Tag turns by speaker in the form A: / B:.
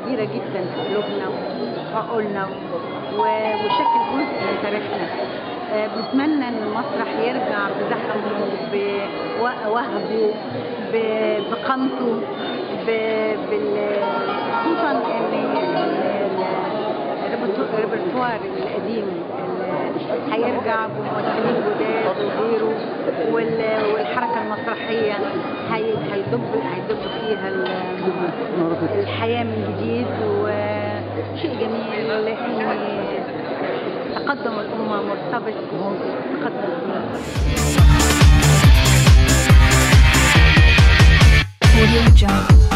A: كبيرة جدا في قلوبنا وفي عقولنا وشكل جزء من تاريخنا. بنتمنى ان المسرح يرجع بزخمه، بوهبه، بقامته، خصوصا ان الريبرتوار القديم هيرجع بممثلين جداد وغيره، والحركة المسرحية هيدب فيها الحياة من جديد، وشيء جميل لأن تقدم الأمة مرتبط بتقدم الأمة.